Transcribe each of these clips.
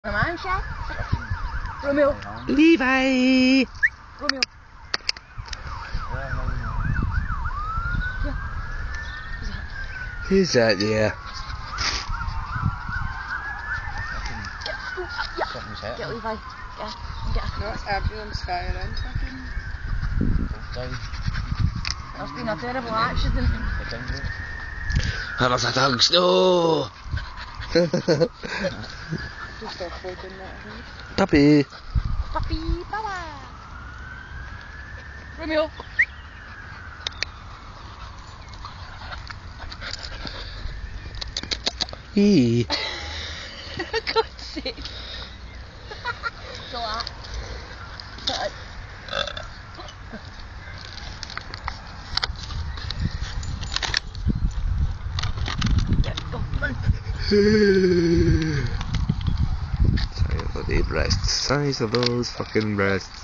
Man, Shaq. Romeo. Levi. Romeo. Who's that there? Get Levi. Get. That's everyone's firing fucking. There's been a terrible accident. There's a dog snow. Just off in that house. Puppy. Puppy, Baba. Romeo. Hey. For God's sake. Chill out. Go, run. Size of the breasts. Size of those fucking breasts.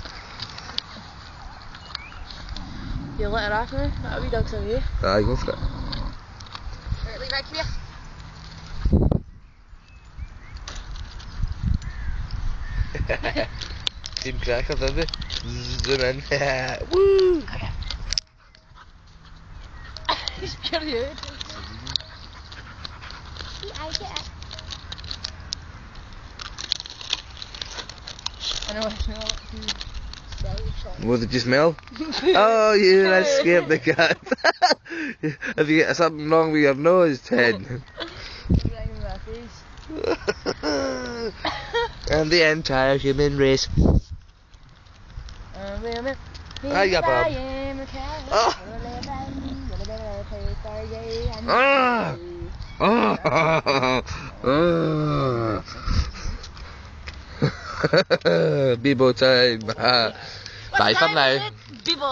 You let her off now? That wee dog's over you. Aye, go for it. Right, Levi, come here. Team Cracker, did they? Zoom in. Woo! He's scared you. I get it. I know, I smell it. What did you smell? Oh, you that scared the cat. If you get something wrong with your nose, Ted. And the entire human race. Hiya, Bob. Oh. Oh. Bebo time. Bye for now.